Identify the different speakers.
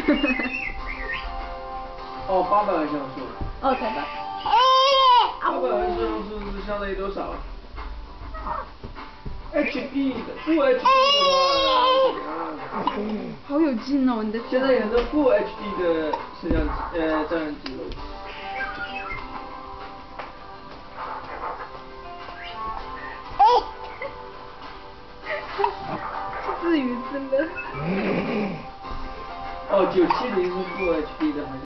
Speaker 1: 哦，800万像素。
Speaker 2: 哦，才吧。
Speaker 1: 800万像素是相当于多少？HD 的，Full HD 的话，
Speaker 2: 好有劲哦，你的。
Speaker 1: 现在有很多 Full HD 的摄像照相机了。
Speaker 2: 自娱自乐。
Speaker 1: 哦，970是Full HD 的，好像。